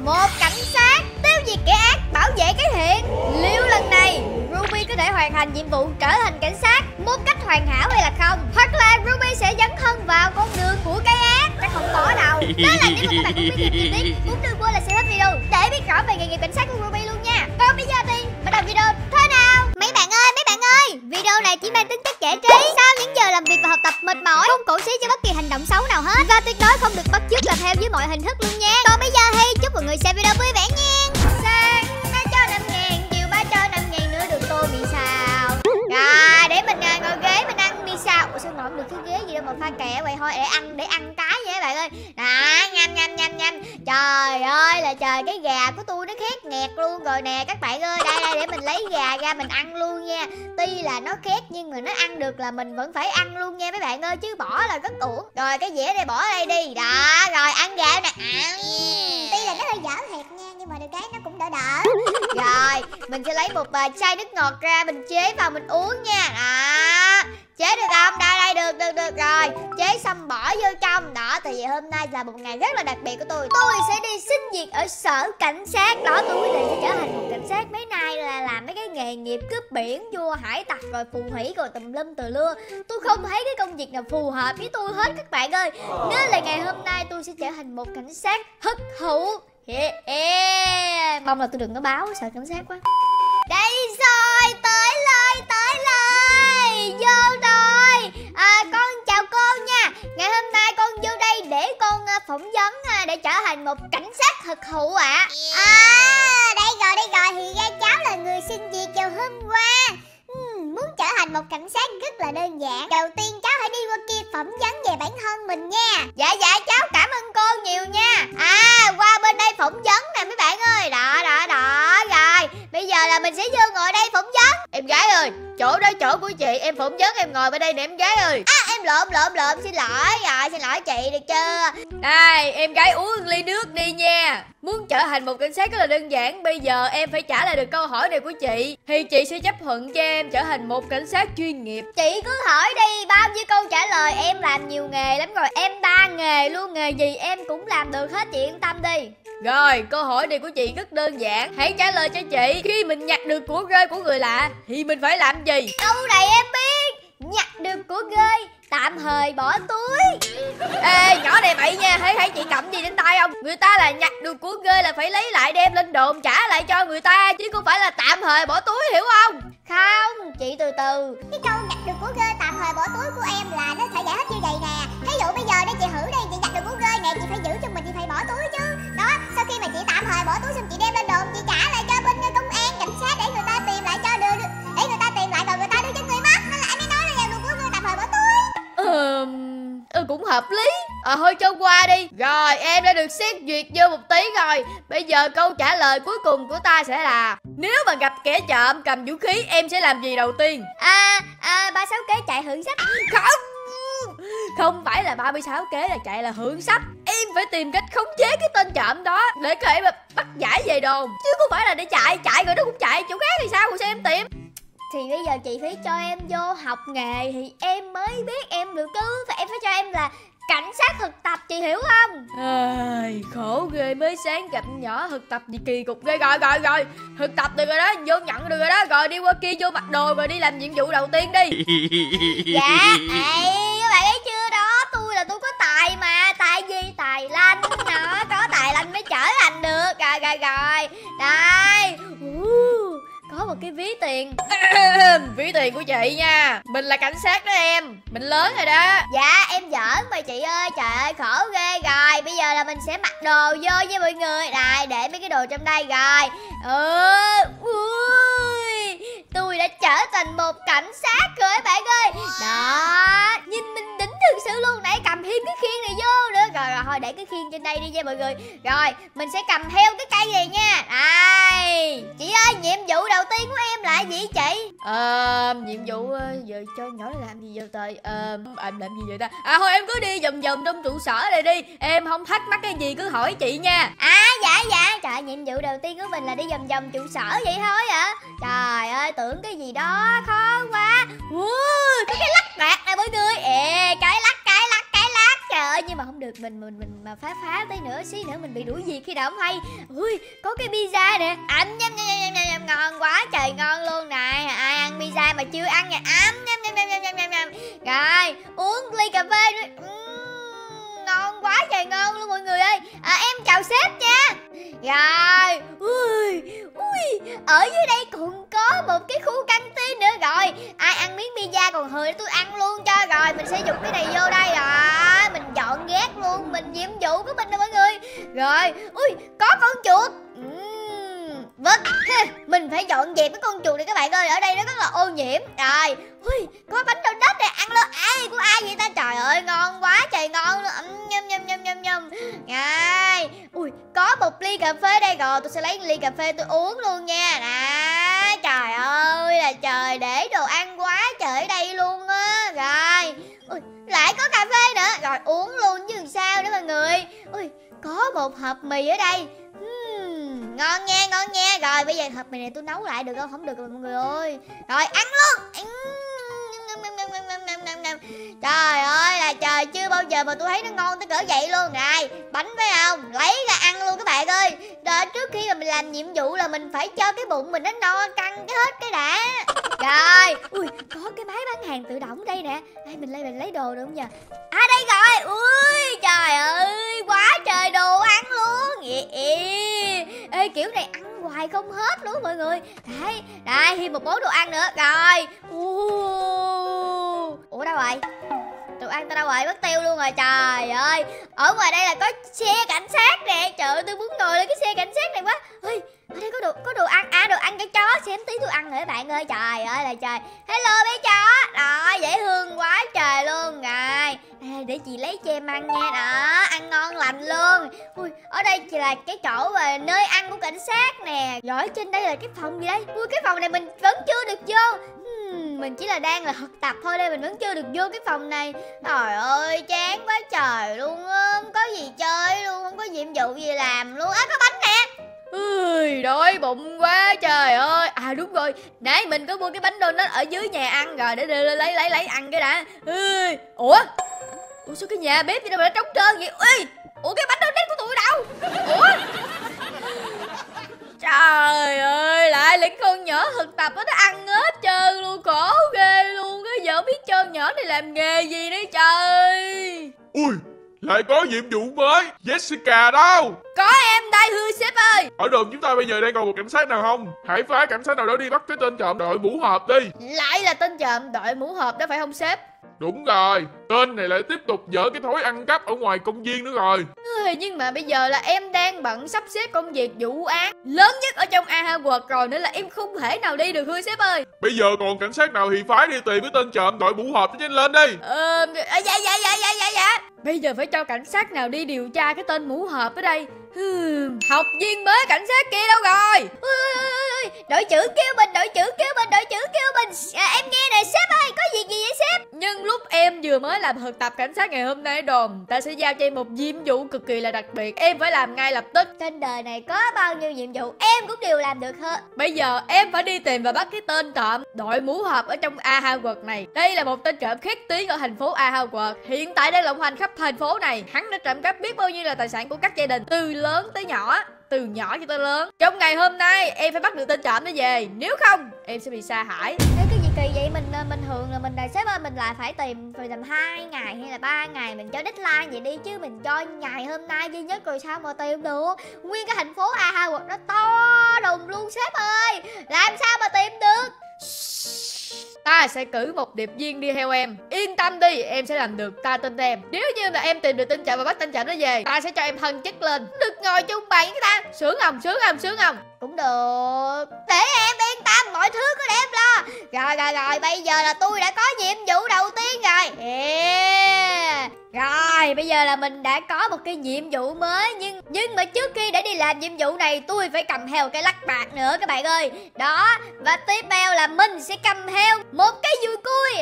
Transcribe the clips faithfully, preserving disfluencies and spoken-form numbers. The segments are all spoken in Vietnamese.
một cảnh sát tiêu diệt kẻ ác, bảo vệ cái thiện. Liệu lần này Ruby có thể hoàn thành nhiệm vụ trở thành cảnh sát một cách hoàn hảo hay là không? Hoặc là Ruby sẽ dấn thân vào con đường của cái ác? Chắc không có đâu. Đó là nếu mà các bạn muốn biết thêm chi tiết, cũng đừng quên là xem hết video để biết rõ về nghề nghiệp cảnh sát của Ruby luôn nha. Còn bây giờ thì bắt đầu video thôi nào. Mấy bạn ơi, mấy bạn ơi, video này chỉ mang tính chất giải trí. Sau những giờ làm việc và học tập mệt mỏi, không cổ suý cho bất kỳ hành động xấu nào hết, và tuyệt đối không được bắt chước làm theo với mọi hình thức luôn nha. Còn bây giờ thì chúc mọi người xem video vui vẻ nha. Sáng ba cho năm ngàn, chiều ba cho năm ngàn nữa được tô mì xào. Rồi để mình ngồi ghế mình ăn mì xào. Ủa sao ngồi không được cái ghế gì đâu mà pha kẹ vậy, thôi để ăn để ăn cái vậy bạn ơi. Đó, nhanh nhanh nhanh nhanh. Trời ơi là trời, cái gà của tôi nó khét nghẹt luôn rồi nè các bạn ơi. Đây đây để mình lấy gà ra mình ăn luôn nha. Tuy là nó khét nhưng mà nó ăn được là mình vẫn phải ăn luôn nha mấy bạn ơi, chứ bỏ là rất uổng. Rồi cái dĩa này bỏ đây đi. Đó, rồi ăn gà nè. À, tuy là nó hơi dở thiệt nha, nhưng mà được cái nó cũng đỡ đỡ. Rồi, mình sẽ lấy một uh, chai nước ngọt ra, mình chế vào mình uống nha. Đó, chế được không? Đây đây, được được được rồi. Chế xong bỏ vô trong. Đó, tại vì hôm nay là một ngày rất là đặc biệt của tôi. Tôi sẽ đi xin việc ở sở cảnh sát. Đó, tôi quyết định sẽ trở thành một cảnh sát. Mấy nay là làm mấy cái nghề nghiệp cướp biển, vua hải tặc rồi phù thủy rồi tùm lum tùm lưa. Tôi không thấy cái công việc nào phù hợp với tôi hết các bạn ơi. Nên là ngày hôm nay tôi sẽ trở thành một cảnh sát thực thụ. Yeah, yeah. Mong là tôi đừng có báo sợ cảnh sát quá. Đây rồi, tới lời, tới lời. Vô rồi. À, con chào cô nha. Ngày hôm nay con vô đây để con uh, phỏng vấn uh, để trở thành một cảnh sát thực thụ ạ. À. À, đây rồi, đây rồi. Thì ra cháu là người xin việc vào hôm qua. uhm, Muốn trở thành một cảnh sát rất là đơn giản. Đầu tiên cháu hãy đi qua kia phỏng vấn về bản thân mình nha. Dạ dạ cháu cảm ơn cô nhiều nha. À, qua bên đây phỏng vấn nè mấy bạn ơi. Đó đó đó. Rồi bây giờ là mình sẽ vô ngồi đây phỏng vấn. Em gái ơi, chỗ đó chỗ của chị, em phỏng vấn em ngồi bên đây nè em gái ơi. À em lộn lộn lộn, xin lỗi rồi, xin lỗi chị được chưa. Đây, em gái uống ly nước đi nha. Muốn trở thành một cảnh sát rất là đơn giản. Bây giờ em phải trả lời được câu hỏi này của chị thì chị sẽ chấp thuận cho em trở thành một cảnh sát chuyên nghiệp. Chị cứ hỏi đi, bao nhiêu câu trả lời. Em làm nhiều nghề lắm rồi, em đa nghề luôn, nghề gì em cũng làm được hết, chị yên tâm đi. Rồi, câu hỏi này của chị rất đơn giản. Hãy trả lời cho chị. Khi mình nhặt được của rơi của người lạ thì mình phải làm gì? Câu này em biết. Nhặt được của rơi tạm thời bỏ túi. Ê, nhỏ này mày nha, thấy thấy chị cầm gì trên tay không? Người ta là nhặt được của rơi là phải lấy lại đem lên đồn trả lại cho người ta, chứ không phải là tạm thời bỏ túi, hiểu không? Không, chị từ từ. Cái câu nhặt được của rơi tạm thời bỏ túi của em là nó sẽ giải thích như vậy nè. Ví dụ bây giờ đây chị thử đây, chị nhặt được của rơi nè, chị phải giữ cho mình, chị phải bỏ túi chứ. Đó, sau khi mà chị tạm thời bỏ túi xong chị đem lên đồn, chị trả lại cho bên công an, cảnh sát để người ta tìm lại cho được, để người ta tìm lại rồi người ta đưa cho người mất. Nên là anh ấy nói là nhặt được của rơi tạm thời bỏ túi. Ừ, ừ cũng hợp lý. À thôi cho qua đi. Rồi em đã được xét duyệt vô một tí rồi. Bây giờ câu trả lời cuối cùng của ta sẽ là: nếu mà gặp kẻ trộm cầm vũ khí em sẽ làm gì đầu tiên? À, à ba sáu kế chạy hưởng sách. Không, không phải là ba mươi sáu kế là chạy là hưởng sách. Em phải tìm cách khống chế cái tên trộm đó để có thể mà bắt giải về đồn, chứ không phải là để chạy. Chạy rồi nó cũng chạy chỗ khác thì sao, rồi sao em tìm? Thì bây giờ chị phải cho em vô học nghề thì em mới biết em được chứ. Phải em phải cho em là cảnh sát thực tập, chị hiểu không? Ai, khổ ghê, mới sáng gặp nhỏ thực tập gì kỳ cục ghê. Rồi rồi rồi, thực tập được rồi đó, vô nhận được rồi đó. Rồi đi qua kia vô mặc đồ rồi đi làm nhiệm vụ đầu tiên đi. Dạ, ê, các bạn thấy chưa đó, tôi là tôi có tài mà. Tài gì? Tài lanh. Đó, có tài lanh mới trở thành được. Rồi rồi rồi. Đây. Uh, có một cái ví tiền. Ví tiền của chị nha. Mình là cảnh sát đó em, mình lớn rồi đó. Dạ em giỡn mà chị ơi, trời ơi khổ ghê. Rồi bây giờ là mình sẽ mặc đồ vô với mọi người. Rồi để mấy cái đồ trong đây rồi. Ừ, ui, tôi đã trở thành một cảnh sát rồi các bạn ơi. Đó, nhìn mình đỉnh thực sự luôn. Nãy cầm thêm cái khiên này vô nữa. Rồi rồi thôi để cái khiên trên đây đi nha mọi người. Rồi mình sẽ cầm theo cái cây này nha. Đây, chị ơi, nhiệm vụ đầu tiên của em là gì chị? Ờ, nhiệm vụ uh, giờ cho nhỏ này làm gì giờ trời? Ờ, em làm gì vậy ta? À thôi em cứ đi vòng vòng trong trụ sở này đi. Em không thắc mắc cái gì cứ hỏi chị nha. À dạ dạ. Trời, nhiệm vụ đầu tiên của mình là đi vòng vòng trụ sở vậy thôi hả? Trời ơi, tưởng cái gì đó khó quá. Ui, có cái lắc bạc nè mọi người. Ê, cái lắc, cái lắc, cái lắc. Trời ơi, như nhưng mà không được, mình mình mình mà phá phá tới nữa xí nữa mình bị đuổi việc khi nào không hay. Ui, có cái pizza nè, ấm nhâm nhâm nhâm nhâm nhâm, ngon quá trời ngon luôn nè. Ai ăn pizza mà chưa ăn nha, ấm nhâm nhâm nhâm nhâm nhâm nhâm. Rồi uống ly cà phê nữa. Uhm, ngon quá trời ngon luôn mọi người ơi. À, em chào sếp nha. Rồi, ui, ui, ở dưới đây còn có một cái khu căng tin nữa. Rồi, ai ăn miếng pizza còn hời tôi ăn luôn cho. Rồi, mình sẽ dùng cái này vô đây. Rồi, mình dọn ghét luôn. Mình nhiệm vụ của mình nè mọi người. Rồi, ui, có con chuột. uhm, Vâng, mình phải dọn dẹp cái con chuột này các bạn ơi. Ở đây nó rất là ô nhiễm. Rồi, ui, có bánh donut này, ăn luôn. Ai của ai vậy ta? Trời ơi, ngon quá trời ngon luôn. Ừm, nhâm nhâm nhâm nhâm nhâm. Rồi, ui, có một ly cà phê đây rồi. Tôi sẽ lấy ly cà phê tôi uống luôn nha. Đó, trời ơi là trời, để đồ ăn quá trời ở đây luôn á. Rồi, ui, lại có cà phê nữa. Rồi, uống luôn chứ sao nữa mọi người. Ui, có một hộp mì ở đây. Uhm, ngon nha, ngon nha. Rồi, bây giờ hộp mì này tôi nấu lại được không? Không được rồi mọi người ơi. Rồi, ăn luôn. Trời ơi là trời, chưa bao giờ mà tôi thấy nó ngon tới cỡ vậy luôn. Này, bánh phải không? Lấy ra ăn luôn các bạn ơi. Đó, trước khi mà mình làm nhiệm vụ là mình phải cho cái bụng mình nó no căng cái hết cái đã. Rồi, ui, có cái máy bán hàng tự động đây nè. Đây, mình lấy mình lấy đồ được không nhờ? À đây rồi. Ui, trời ui, quá trời đồ ăn luôn. Ê, ê. Ê, kiểu này ăn hoài không hết luôn mọi người. Đây, đây, thêm một bố đồ ăn nữa. Rồi. Ủa đâu rồi? Đồ ăn tao đâu rồi? Mất tiêu luôn rồi. Trời ơi, ở ngoài đây là có xe cảnh sát nè. Trời ơi, tôi muốn ngồi lên cái xe cảnh sát này quá. Ơi, ở đây có đồ có đồ ăn. À, đồ ăn cho chó. Xem tí tôi ăn rồi các bạn ơi. Trời ơi là trời. Hello bé chó. Đó, dễ thương quá trời luôn. Rồi, à, để chị lấy cho em ăn nha. Đó, ăn ngon lành luôn. Ui, ở đây chỉ là cái chỗ và nơi ăn của cảnh sát nè. Rồi ở trên đây là cái phòng gì đây? Ui, cái phòng này mình vẫn chưa được vô. Hmm, mình chỉ là đang là thực tập thôi đây, mình vẫn chưa được vô cái phòng này. Trời ơi, chán quá trời luôn á. Không có gì chơi luôn, không có nhiệm vụ gì làm luôn. Á, có bánh nè. Ui, đói bụng quá trời ơi. À đúng rồi, nãy mình có mua cái bánh donut ở dưới nhà ăn rồi. Để, để, để lấy lấy lấy ăn cái đã. Ui, ủa Ủa sao cái nhà bếp gì đâu mà nó trống trơn vậy? Ui, ủa cái bánh donut của tụi đâu? Ủa, trời ơi, lại những con nhỏ thực tập đó, nó ăn hết trơn luôn. Khổ ghê luôn. Cái giờ biết cho nhỏ này làm nghề gì đấy trời. Ui, lại có nhiệm vụ mới. Jessica đâu? Có em đây thưa sếp ơi. Ở đồn chúng ta bây giờ đang còn một cảnh sát nào không? Hãy phái cảnh sát nào đó đi bắt cái tên trộm đội mũ hộp đi. Lại là tên trộm đội mũ hộp đó phải không sếp? Đúng rồi, tên này lại tiếp tục dở cái thói ăn cắp ở ngoài công viên nữa rồi. Nhưng mà bây giờ là em đang bận sắp xếp công việc vụ án lớn nhất ở trong A Hogwarts rồi, nữa là em không thể nào đi được thưa sếp ơi. Bây giờ còn cảnh sát nào thì phái đi tìm cái tên trộm đội mũ hộp trên lên đi. Ờ, dạ dạ dạ dạ dạ dạ. Bây giờ phải cho cảnh sát nào đi điều tra cái tên mũ hộp ở đây. Hmm, học viên mới cảnh sát kia đâu rồi? Ui, ui, ui, đội trưởng kêu mình, đội trưởng kêu mình, đội trưởng kêu mình. À, em nghe nè sếp ơi, có việc gì vậy sếp? Nhưng lúc em vừa mới làm thực tập cảnh sát ngày hôm nay đồn, ta sẽ giao cho em một nhiệm vụ cực kỳ là đặc biệt. Em phải làm ngay lập tức. Trên đời này có bao nhiêu nhiệm vụ em cũng đều làm được hết. Bây giờ em phải đi tìm và bắt cái tên trộm đội mũ hộp ở trong A Hogwarts này. Đây là một tên trộm khét tiếng ở thành phố A Hogwarts, hiện tại đang lộng hành khắp thành phố này. Hắn đã trộm cắp biết bao nhiêu là tài sản của các gia đình, từ lớn tới nhỏ, từ nhỏ cho tới lớn. Trong ngày hôm nay em phải bắt được tên trộm đó về, nếu không em sẽ bị sa hại. Ê, cái gì kỳ vậy? Mình mình thường là mình là sếp ơi, mình lại phải tìm phải tầm hai ngày hay là ba ngày mình cho deadline vậy đi, chứ mình cho ngày hôm nay duy nhất rồi sao mà tìm được? Nguyên cái thành phố A Hogwarts nó to đùng luôn sếp ơi, làm sao mà tìm được? Ta sẽ cử một điệp viên đi theo em. Yên tâm đi, em sẽ làm được, ta tin em. Nếu như mà em tìm được tên trộm và bắt tên trộm nó về, ta sẽ cho em thăng chức lên. Được ngồi chung bàn với ta. Sướng không, sướng không, sướng không? Cũng được. Để em yên tâm, mọi thứ cứ để em lo. Rồi rồi rồi, bây giờ là tôi đã có nhiệm vụ đầu tiên rồi. Yeah. Rồi, bây giờ là mình đã có một cái nhiệm vụ mới. Nhưng nhưng mà trước khi để đi làm nhiệm vụ này, tôi phải cầm theo cái lắc bạc nữa các bạn ơi. Đó, và tiếp theo là mình sẽ cầm theo một cái dùi cui.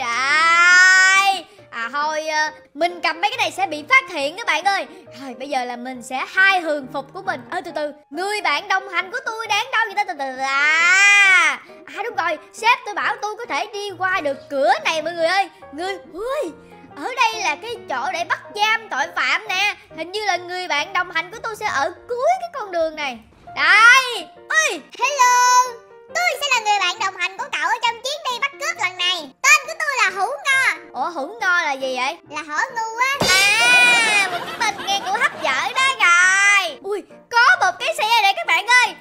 À, à thôi, mình cầm mấy cái này sẽ bị phát hiện các bạn ơi. Rồi, bây giờ là mình sẽ hai hường phục của mình. Ơ, từ từ, người bạn đồng hành của tôi đáng đâu vậy ta? Từ từ, à, à đúng rồi, sếp tôi bảo tôi có thể đi qua được cửa này mọi người ơi. Người, ui, ở đây là cái chỗ để bắt giam tội phạm nè. Hình như là người bạn đồng hành của tôi sẽ ở cuối cái con đường này. Đây. Ui, Hello, tôi sẽ là người bạn đồng hành của cậu ở trong chuyến đi bắt cướp lần này. Tên của tôi là Hữu Ngo. ủa Hữu Ngo là gì vậy? Là hổ ngu á. À, một cái tên nghe cũng hấp dẫn đó rồi. Ui, có một cái xe này các bạn ơi.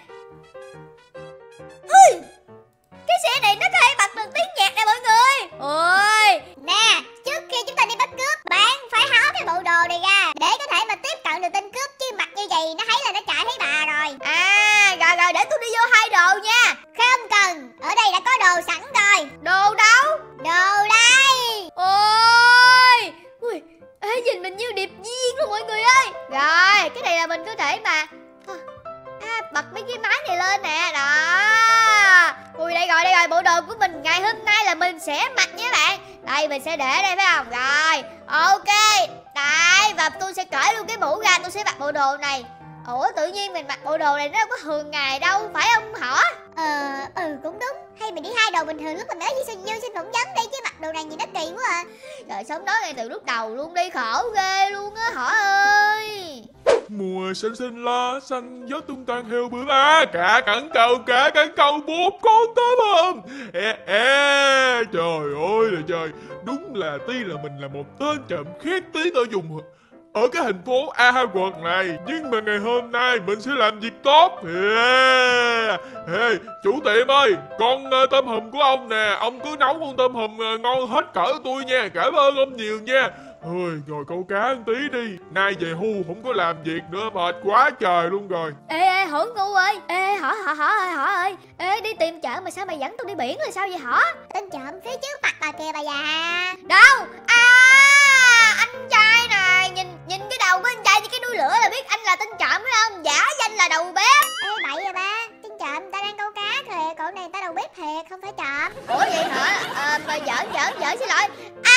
Ui, cái xe này nó có thể bật được tiếng nhạc nè mọi người. Ôi, Nè, trước khi chúng ta đi bắt cướp, bạn phải tháo cái bộ đồ này ra để có thể mà tiếp cận được tên cướp, chứ mặc như vậy nó thấy là nó chạy thấy bà rồi. à, rồi rồi để tôi đi vô hai đồ nha. Không cần, ở đây đã có đồ sẵn rồi. Đồ đâu? Đồ đây. Ôi, ui, ê, nhìn mình như điệp viên luôn mọi người ơi. Rồi, cái này là mình có thể mà à, bật mấy cái máy này lên nè. Đó. Ui, đây rồi, đây rồi, bộ đồ của mình ngày hôm nay là mình sẽ mặc nha các bạn. Đây, mình sẽ để đây phải không? Rồi, ok. Đây, và tôi sẽ cởi luôn cái mũ ra, tôi sẽ mặc bộ đồ này. Ủa, tự nhiên mình mặc bộ đồ này nó đâu có thường ngày đâu, phải không hả? Ờ, ừ cũng đúng. Hay mình đi hai đồ bình thường lúc mình mới với sinh viên xin phỏng vấn đi, chứ mặc đồ này nhìn nó kỳ quá à. Trời, sống đó ngay từ lúc đầu luôn đi, khổ ghê luôn á hả ơi. Mùa xanh xanh lá xanh gió tung tăng theo bướm á, cả cẳng cầu cả cẳng cầu một con tôm hùm. Ê, ê, trời ơi là trời, đúng là tuy là mình là một tên trộm khét tí tôi dùng ở cái thành phố A Ha Quật này, nhưng mà ngày hôm nay mình sẽ làm việc tốt. Ê, ê, chủ tiệm ơi, con uh, tôm hùm của ông nè, ông cứ nấu con tôm hùm uh, ngon hết cỡ tôi nha, cảm ơn ông nhiều nha. Ôi, rồi câu cá một tí đi, nay về hưu không có làm việc nữa, mệt quá trời luôn rồi. Ê ê Hổ Ngu ơi, ê hả hả hả ơi hả ơi, ê đi tìm chợ mà sao mày dẫn tôi đi biển là sao vậy hả? Tên trộm phía trước mặt bà kìa bà già. Đâu? À, anh trai này, nhìn nhìn cái đầu của anh trai với cái đuôi lửa là biết anh là tên trộm phải không? Giả danh là đầu bếp. Ê bậy à ba, tên trộm người ta đang câu cá kìa, cậu này người ta đầu bếp thiệt, không phải trộm. Ủa vậy hả? À, mà giỡn giỡn giỡn xin lỗi. À,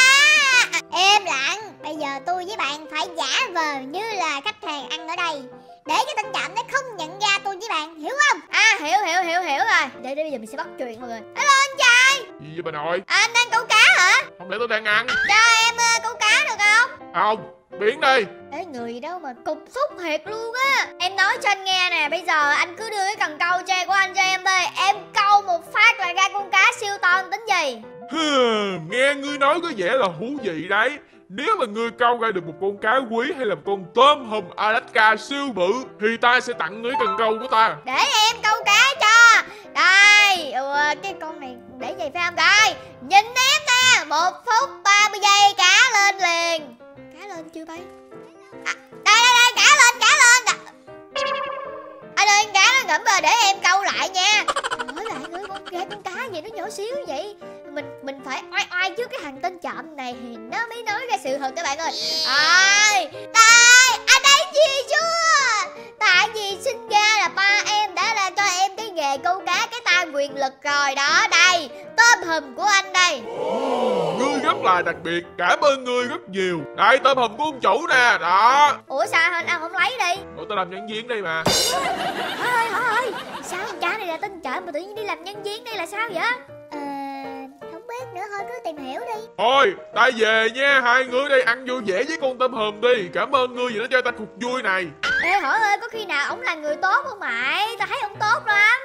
Im lặng, bây giờ tôi với bạn phải giả vờ như là khách hàng ăn ở đây, để cái tên trộm nó không nhận ra tôi với bạn, hiểu không? à hiểu hiểu hiểu hiểu rồi. Để, để bây giờ mình sẽ bắt chuyện mọi người. Hello anh trai. Gì vậy bà nội? À, anh đang câu cá hả? Không lẽ tôi đang ăn? Cho em uh, câu cá được không? Không, biến đi. Ê, người đâu mà cục xúc thiệt luôn á. Em nói cho anh nghe nè, bây giờ anh cứ đưa cái cần câu tre của anh cho em đây. Em câu một phát là ra con cá siêu to tính gì? Hừ, nghe ngươi nói có vẻ là thú vị đấy. Nếu mà ngươi câu ra được một con cá quý hay là một con tôm hùm Alaska siêu bự thì ta sẽ tặng ngươi cần câu của ta. Để em câu cá cho. Đây, ừ, cái con này để vậy phải không? Rồi, nhìn em nè, một phút ba mươi giây cá lên liền. Cá lên chưa bay? À, đây đây đây, cá lên, cá lên. Anh ơi, cá nó ngẫm rồi để em câu lại nha. Nói lại người con ghe con cá gì nó nhỏ xíu vậy? Mình mình phải oai oai trước cái thằng tên trộm này thì nó mới nói ra sự thật các bạn ơi. Ai, đây, anh thấy gì chưa? Tại vì sinh ra là ba em đã là cho em cái nghề câu cá cái tay quyền lực rồi đó. Đây, tôm hùm của anh đây. Ngươi rất là đặc biệt, cảm ơn ngươi rất nhiều. Đây tôm hùm của ông chủ nè, đó. Ủa sao anh anh không lấy đi? Ủa tao làm nhân viên đây mà. Hả ơi hả ơi, sao con cá này là tên trộm mà tự nhiên đi làm nhân viên đây là sao vậy? Ờ, không biết nữa, thôi cứ tìm hiểu đi. Thôi, ta về nha, hai người đây ăn vui vẻ với con tôm hùm đi. Cảm ơn ngươi vì nó cho ta cuộc vui này. Ê hỏi ơi, có khi nào ổng là người tốt không mày? Tao thấy ổng tốt lắm.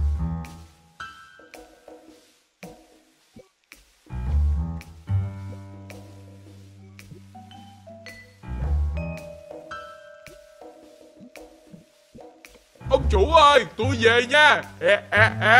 Ông chủ ơi, tôi về nha. Ê, ê, ê.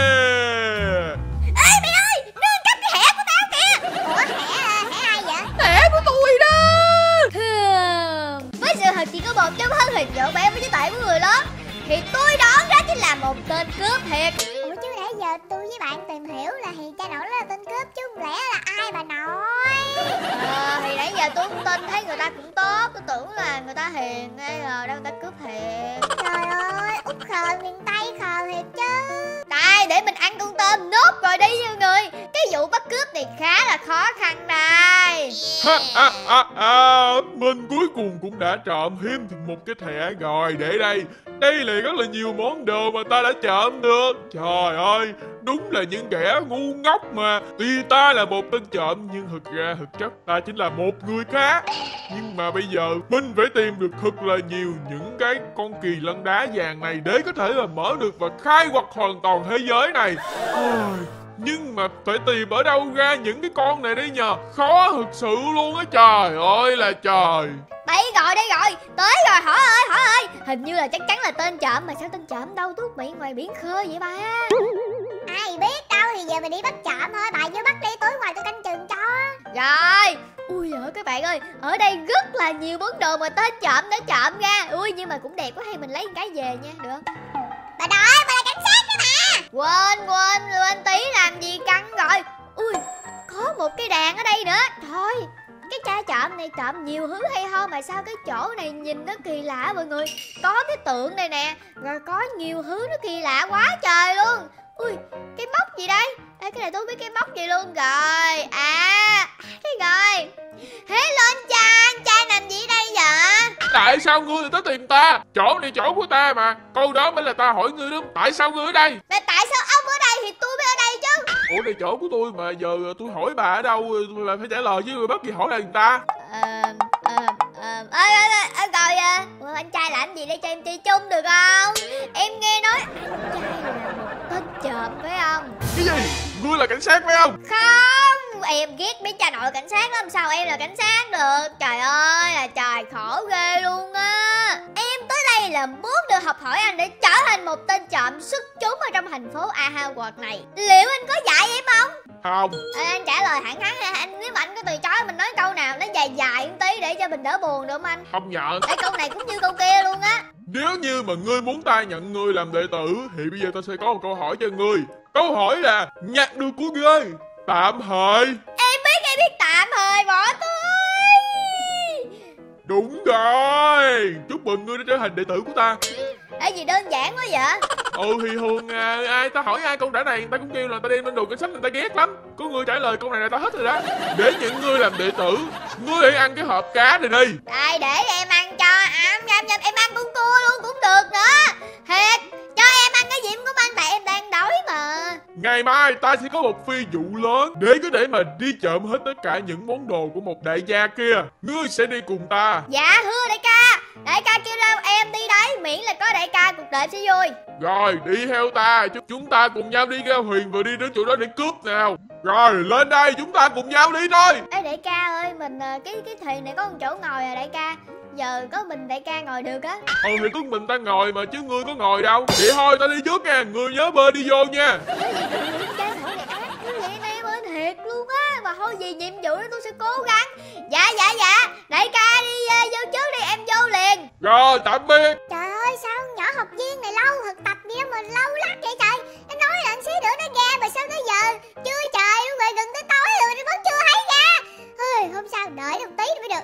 Ê mày ơi, nương cắp cái thẻ của tao kìa. Ủa thẻ, thẻ ai vậy? Thẻ của tôi đó. Với sự thật chỉ có một trong hơn hình vợ bé với trí tuệ của người lớn thì tôi đoán đó chính là một tên cướp thiệt. Ủa chứ nãy giờ tôi với bạn tìm hiểu là thì cha nội là tên cướp, chứ không lẽ là ai bà nội? Ờ thì nãy giờ tôi cũng tin thấy người ta cũng tốt, tôi tưởng là người ta hiền hay là đâu người ta cướp thiệt. Trời ơi, út khờ miền Tây khờ thiệt chứ. Đây để mình ăn con tôm nốt rồi đi mọi người. Cái vụ vụ bắt cướp này khá là khó khăn đây. Ha, à, à, à, mình cuối cùng cũng đã trộm thêm một cái thẻ rồi. Để đây, đây là rất là nhiều món đồ mà ta đã trộm được. Trời ơi, đúng là những kẻ ngu ngốc mà. Tuy ta là một tên trộm nhưng thực ra thực chất ta chính là một người khác. Nhưng mà bây giờ mình phải tìm được thật là nhiều những cái con kỳ lân đá vàng này để có thể là mở được và khai quật hoàn toàn thế giới này. Ôi, nhưng mà phải tìm ở đâu ra những cái con này đây nhờ. Khó thực sự luôn á, trời ơi là trời. Đây rồi, đây rồi, tới rồi. Hỏi ơi, hỏi ơi, hình như là chắc chắn là tên trộm. Mà sao tên trộm đâu thuốc bị ngoài biển khơi vậy ba? Ai biết đâu, thì giờ mình đi bắt trộm thôi. Bà vô bắt đi, tối ngoài tôi canh chừng cho. Rồi. Ui giời các bạn ơi, ở đây rất là nhiều món đồ mà tên trộm đã trộm ra. Ui nhưng mà cũng đẹp quá, hay mình lấy một cái về nha, được không? Bà nội, bà là cảnh sát đó mà. Quên, quên, quên tí làm gì căng rồi. Ui, có một cái đàn ở đây nữa. Thôi, cái cha trộm này trộm nhiều thứ hay ho mà sao cái chỗ này nhìn nó kỳ lạ mọi người. Có cái tượng này nè, rồi có nhiều thứ nó kỳ lạ quá trời luôn. Ui, cái móc gì đây? Ê, cái này tôi biết cái móc gì luôn rồi. À, cái rồi. Hello anh cha, anh cha làm gì đây vậy? Tại sao ngươi lại tới tìm ta? Chỗ này chỗ của ta mà. Câu đó mới là ta hỏi ngươi đó. Tại sao ngươi ở đây? Mà tại sao ông ở đây thì tôi mới ở đây chứ? Ủa đây chỗ của tôi mà giờ tôi hỏi bà ở đâu là phải trả lời chứ người bất kỳ hỏi là người ta. Ờ, ờ, ờ, ơ, ơ, rồi à. Ủa, anh trai làm gì đây cho em chơi chung được không? Em nghe nói anh trai là một tên trộm phải không? Cái gì? Ngươi là cảnh sát phải không? Không, em ghét mấy cha nội cảnh sát lắm. Sao em là cảnh sát được? Trời ơi là trời, khổ ghê luôn á. Em tới đây là muốn được học hỏi anh để trở thành một tên trộm xuất chúng ở trong thành phố Aha World này. Liệu anh có dạy em không? Không. Ê, anh trả lời thẳng thắn ha. Anh nếu mà anh có từ chối mình nói câu nào nó dài dài một tí để cho mình đỡ buồn được không anh? Không nhận. Ê, câu này cũng như câu kia luôn á. Nếu như mà ngươi muốn ta nhận ngươi làm đệ tử thì bây giờ ta sẽ có một câu hỏi cho ngươi. Câu hỏi là nhặt được của ngươi tạm thời. Em biết, em biết tạm thời bỏ tôi. Đúng rồi. Chúc mừng ngươi đã trở thành đệ tử của ta. Ê, gì đơn giản quá vậy? Ừ thì thường à, ai ta hỏi ai câu trả này người ta cũng kêu là ta đem lên đồ cảnh sách người ta ghét lắm. Có người trả lời câu này là ta hết rồi đó. Để những ngươi làm đệ tử, ngươi hãy ăn cái hộp cá này đi. Đây để em ăn cho. À, em, em, em ăn con cua luôn cũng được nữa. Thiệt, cho em ăn cái gì cũng ăn tại em đang đói mà. Ngày mai ta sẽ có một phi vụ lớn để có thể mà đi trộm hết tất cả những món đồ của một đại gia kia. Ngươi sẽ đi cùng ta. Dạ thưa đại ca. Đại ca kêu đâu em đi đấy. Miễn là có đại ca cuộc đời sẽ vui. Rồi đi theo ta, chúng ta cùng nhau đi ra thuyền và đi đến chỗ đó để cướp nào. Rồi lên đây, chúng ta cùng nhau đi thôi. Ê đại ca ơi, mình cái cái thuyền này có một chỗ ngồi à đại ca. Giờ có mình đại ca ngồi được á. Ừ thì có mình ta ngồi mà chứ ngươi có ngồi đâu. Vậy thôi ta đi trước nha, ngươi nhớ bơi đi vô nha. Cái thổi này ác như vậy em ơi, thiệt luôn á. Mà thôi vì nhiệm vụ đó tôi sẽ cố gắng. Dạ dạ dạ, đại ca đi uh, vô trước đi, em vô liền. Rồi tạm biệt. Trời ơi, sao nhỏ học viên này lâu thực tập đi mà lâu lắm vậy trời. Nó nói là anh xí nữa nó ra mà sao tới giờ chưa trời luôn rồi, gần tới tối rồi nó vẫn chưa thấy ra. Ôi, không sao, đợi một tí nữa mới được.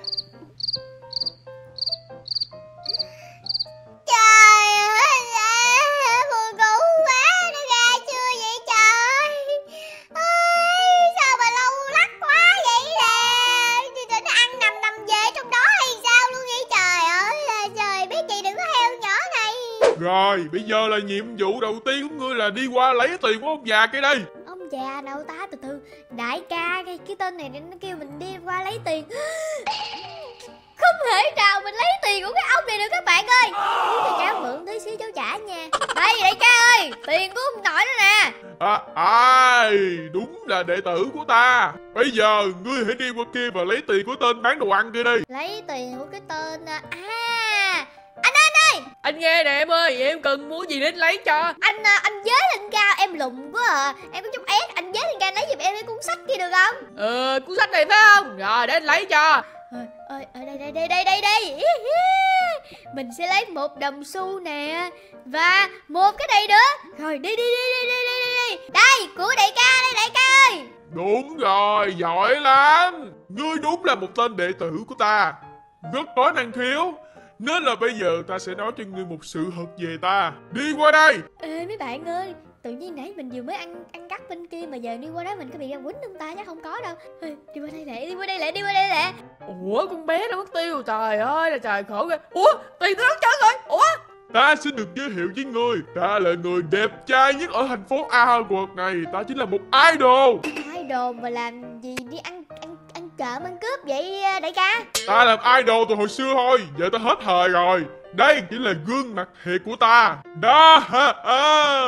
Trời ơi, buồn ngủ quá, nó ra chưa vậy trời. Ôi, sao mà lâu lắc quá vậy nè. Nó ăn nằm nằm về trong đó hay sao luôn vậy trời ơi. Trời biết chị đừng có theo nhỏ này. Rồi bây giờ là nhiệm vụ đầu tiên của ngươi là đi qua lấy tiền của ông già kia đây. Ông già nào ta, từ từ. Đại ca, cái, cái tên này nó kêu mình đi qua lấy tiền. Không thể nào mình lấy tiền của cái ông này được các bạn ơi. Cho cháu mượn tí xíu cháu trả nha. Đây đại ca ơi, tiền của ông nội đó nè. À, ai đúng là đệ tử của ta. Bây giờ ngươi hãy đi qua kia và lấy tiền của tên bán đồ ăn kia đi. Lấy tiền của cái tên à, anh anh ơi. Anh nghe nè em ơi, em cần mua gì đến lấy cho. Anh anh dế lên cao, em lùn quá à. Em có chút ép, anh dế lên cao lấy giùm em cái cuốn sách kia được không? Ờ cuốn sách này phải không? Rồi đến lấy cho. Ơi ơi ở đây đây đây đây đây đây. Mình sẽ lấy một đồng xu nè và một cái này nữa. Rồi đi đi đi đi đi đi đi. Đây của đại ca đây đại ca ơi. Đúng rồi, giỏi lắm. Ngươi đúng là một tên đệ tử của ta, rất có năng khiếu. Nên là bây giờ ta sẽ nói cho ngươi một sự thật về ta. Đi qua đây. Ê mấy bạn ơi, Tự nhiên nãy mình vừa mới ăn ăn cắt bên kia mà giờ đi qua đó mình có bị ra quýnh không ta? Chắc không có đâu. Ê, đi qua đây lẹ, đi qua đây lẹ, đi qua đây lẹ. Ủa con bé nó mất tiêu. Trời ơi là trời khổ ghê. Ủa tiền nó mất rồi. Ủa Ta xin được giới thiệu với ngươi, ta là người đẹp trai nhất ở thành phố Hogwarts này. Ta chính là một idol. Idol mà làm gì đi ăn ăn ăn trộm ăn cướp vậy đại ca? Ta làm idol từ hồi xưa thôi, giờ ta hết thời rồi. Đây chỉ là gương mặt thiệt của ta. Đó ha ha.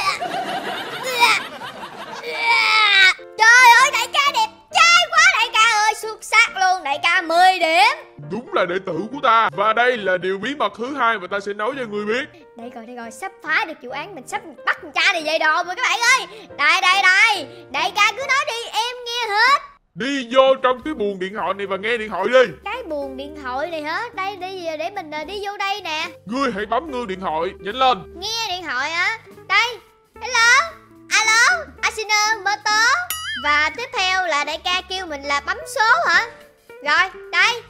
Trời ơi đại ca đẹp trai quá đại ca ơi, xuất sắc luôn đại ca, mười điểm. Đúng là đệ tử của ta. Và đây là điều bí mật thứ hai mà ta sẽ nói cho người biết. Đây rồi, đây rồi, sắp phá được vụ án, mình sắp bắt con cha này về đồ rồi các bạn ơi. Đây, đây, đây, đại ca cứ nói đi, em nghe hết. Đi vô trong cái buồng điện thoại này và nghe điện thoại đi. Cái buồng điện thoại này hả? Đây, đi để mình đi vô đây nè. Ngươi hãy bấm ngư điện thoại, nhanh lên. Nghe điện thoại hả? Đây, hello, alo, Asiner, Moto. Và tiếp theo là đại ca kêu mình là bấm số hả? Rồi, đây.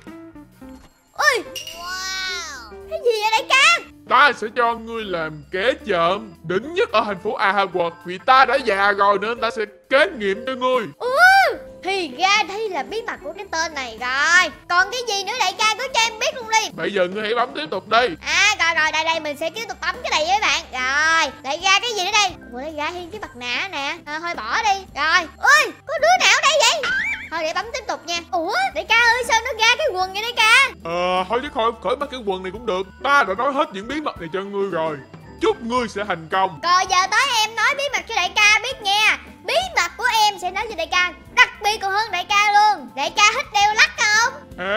Ui, wow, cái gì vậy đại ca? Ta sẽ cho ngươi làm kẻ trộm đỉnh nhất ở thành phố Hogwarts. Vì ta đã già rồi nên ta sẽ kế nghiệm cho ngươi. Ủa, thì ra đây là bí mật của cái tên này rồi. Còn cái gì nữa đại ca cứ cho em biết luôn đi. Bây giờ ngươi hãy bấm tiếp tục đi. À rồi rồi, đây đây mình sẽ tiếp tục bấm cái này với bạn. Rồi, lại ra cái gì nữa đây? Ủa lại ra thêm cái mặt nạ nè. À, thôi bỏ đi. Rồi, ui, có đứa nào ở đây vậy? Thôi để bấm tiếp tục nha. Ủa, đại ca ơi sao nó ra cái quần vậy đại ca? Ờ, thôi chứ khỏi khỏi bắt cái quần này cũng được. Ta đã nói hết những bí mật này cho ngươi rồi. Chúc ngươi sẽ thành công. Rồi giờ tới em nói bí mật cho đại ca biết nha. Bí mật của em sẽ nói cho đại ca đặc biệt còn hơn đại ca luôn. Đại ca thích đeo lắc không?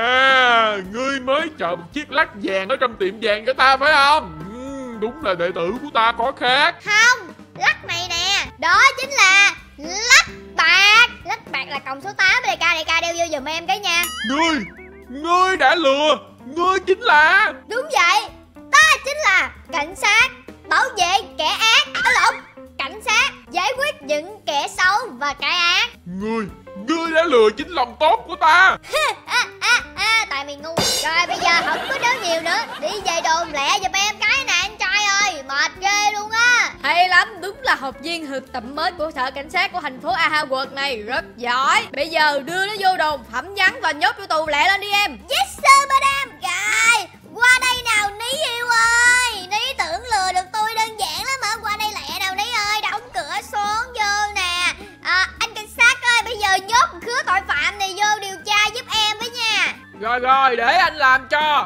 À, ngươi mới chọn một chiếc lắc vàng ở trong tiệm vàng cho ta phải không? Ừ, đúng là đệ tử của ta có khác. Không, lắc này nè, đó chính là lắc bạc. Lắc bạc là còng số tám. Đại ca, đại ca đeo vô giùm em cái nha. Ngươi, ngươi đã lừa. Ngươi chính là... Đúng vậy, ta chính là cảnh sát bảo vệ kẻ ác. Ở lộn, cảnh sát giải quyết những kẻ xấu và kẻ ác. Ngươi, ngươi đã lừa chính lòng tốt của ta. à, à, à, tại mày ngu. Rồi bây giờ không có nói nhiều nữa, đi về đồn lẹ giùm em cái nè anh trai ơi, mệt ghê luôn á. hay lắm, đúng là học viên thực tập mới của sở cảnh sát của thành phố Hogwarts này rất giỏi. Bây giờ đưa nó vô đồn thẩm vấn và nhốt vô tù lẹ lên đi em. Yes sir madam. Rồi qua đây nào Ní yêu ơi. Ní tưởng lừa được tôi đơn giản lắm mà. Qua đây lẹ nào Ní ơi, đóng cửa xuống vô nè. À, anh cảnh sát ơi, bây giờ nhốt khứa tội phạm này vô điều tra giúp em với nha. Rồi rồi, để anh làm cho.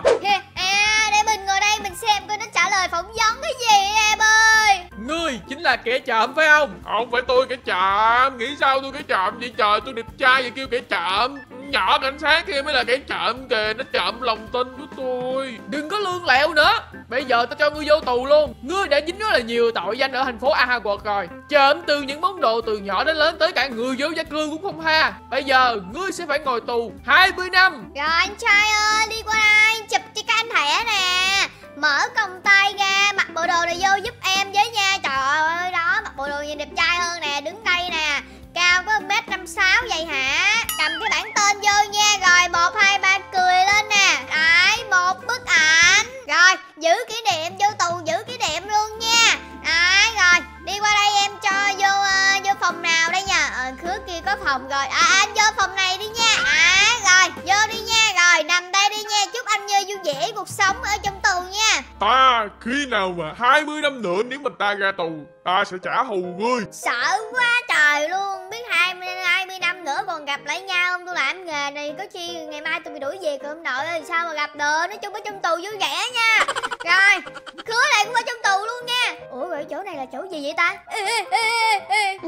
À, để mình ngồi đây mình xem coi nó trả lời phỏng vấn cái gì em ơi. Ngươi chính là kẻ trộm phải không? Không phải tôi kẻ trộm. Nghĩ sao tôi kẻ trộm vậy trời. Tôi đẹp trai vậy kêu kẻ trộm. Nhỏ cảnh sát kia mới là kẻ trộm kìa. Nó trộm lòng tin của tôi. Đừng có lương lẹo nữa. Bây giờ tao cho ngươi vô tù luôn. Ngươi đã dính rất là nhiều tội danh ở thành phố Hogwarts rồi. Trộm từ những món đồ từ nhỏ đến lớn, tới cả người vô gia cư cũng không tha. Bây giờ ngươi sẽ phải ngồi tù hai mươi năm. Rồi anh trai ơi, đi qua đây chụp cho cái anh thẻ nè. Mở còng tay ra, mặc bộ đồ này vô giúp em với nha. Trời ơi đó, mặc bộ đồ nhìn đẹp trai hơn nè. Đứng đây nè, cao có một mét năm sáu vậy hả? Cầm cái bảng tên vô nha. Rồi một hai ba cười lên nè. Đấy, một bức ảnh. Rồi giữ kỷ niệm, vô tù giữ kỷ niệm luôn nha. Đấy rồi, đi qua đây em cho vô uh, vô phòng nào đây nha. Ờ khứa kia có phòng rồi. À anh vô phòng này đi nha. À rồi, vô đi nha. Rồi nằm đây đi nha. Chúc anh Như vui vẻ cuộc sống ở trong tù nha. Ta khi nào mà hai mươi năm nữa nếu mà ta ra tù, ta sẽ trả thù ngươi. Sợ quá trời luôn. Biết hai mươi năm nữa còn gặp lại nhau không? Tôi làm nghề này có chi ngày mai tôi bị đuổi về cơm nội ơi, sao mà gặp được. Nói chung ở trong tù vui vẻ nha. Rồi khứa này cũng ở trong tù luôn nha. Ủa rồi chỗ này là chỗ gì vậy ta? Ê, ê, ê, ê.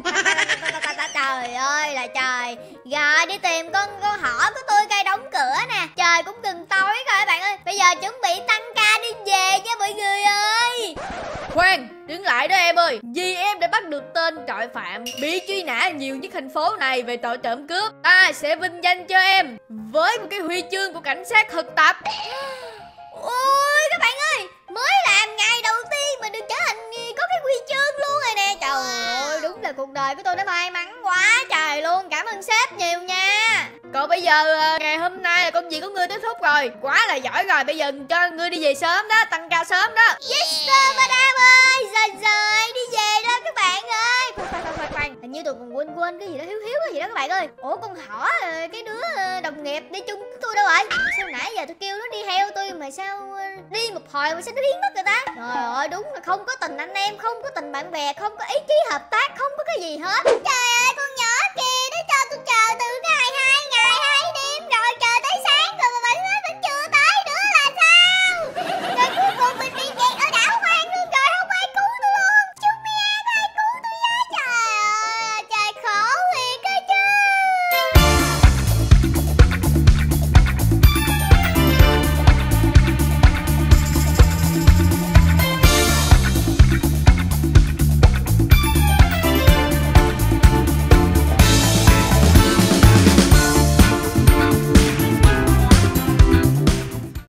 Trời ơi là trời. Rồi đi tìm con con hỏ của tôi cây đóng cửa nè. Trời cũng gần tối rồi các bạn ơi. Bây giờ chuẩn bị tăng ca đi về nha mọi người ơi. Khoan, đứng lại đó em ơi. Vì em đã bắt được tên tội phạm bị truy nã nhiều nhất thành phố này về tội trộm cướp, ta sẽ vinh danh cho em với một cái huy chương của cảnh sát thực tập. Ôi các bạn ơi, mới làm ngày đầu tiên mà được trở thành có cái huy chương luôn rồi nè. Trời ơi, đúng là cuộc đời của tôi nó may mắn quá trời luôn. Cảm ơn sếp nhiều nha. Còn bây giờ ngày hôm nay là công việc của ngươi kết thúc rồi, quá là giỏi rồi. Bây giờ cho ngươi đi về sớm đó, tăng ca sớm đó. Yes sir madam ơi. Rồi rồi, đi về đó các bạn như tôi còn quên quên cái gì đó hiếu hiếu cái gì đó các bạn ơi. Ủa con hỏi cái đứa đồng nghiệp đi chung với tôi đâu rồi? Sao nãy giờ tôi kêu nó đi theo tôi mà sao đi một hồi mà sao nó biến mất rồi ta? Trời ơi, đúng là không có tình anh em, không có tình bạn bè, không có ý chí hợp tác, không có cái gì hết. Trời ơi,